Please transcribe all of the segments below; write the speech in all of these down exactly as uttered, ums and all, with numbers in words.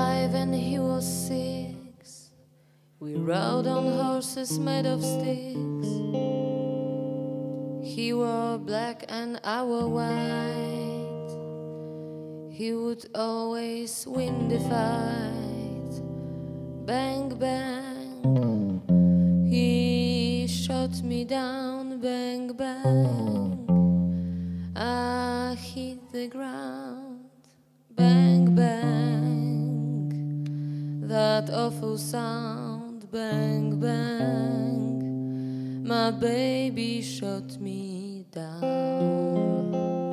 five and he was six. We rode on horses made of sticks. He wore black and I wore white. He would always win the fight. Bang, bang. He shot me down. Bang, bang. I hit the ground. Bang, bang. That awful sound. Bang, bang. My baby shot me down.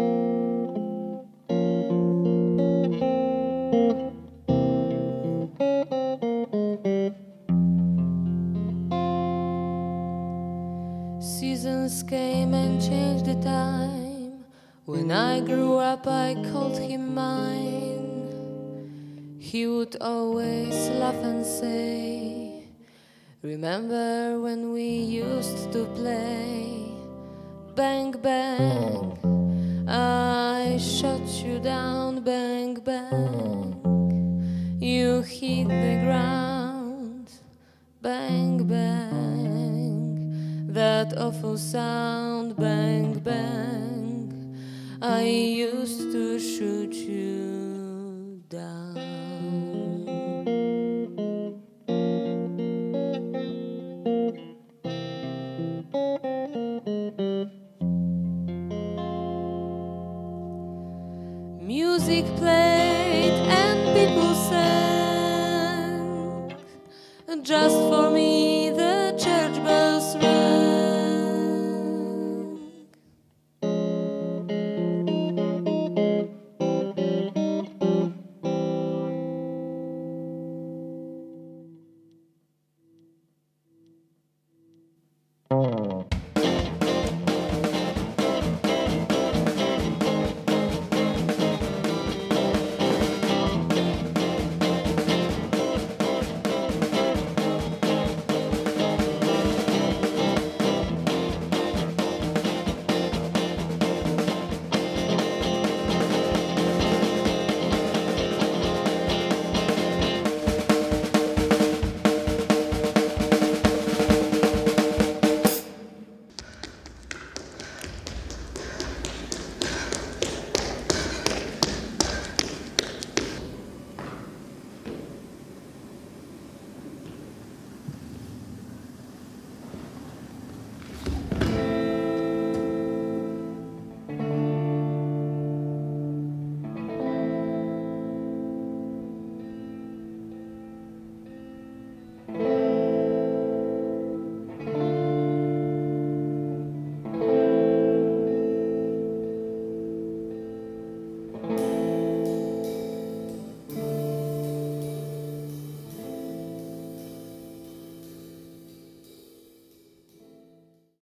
Seasons came and changed the time. When I grew up I called him mine. He would always laugh and say, remember when we used to play? Bang, bang, I shot you down. Bang, bang, you hit the ground. Bang, bang, that awful sound. Bang, bang, I used to shoot you down. Music plays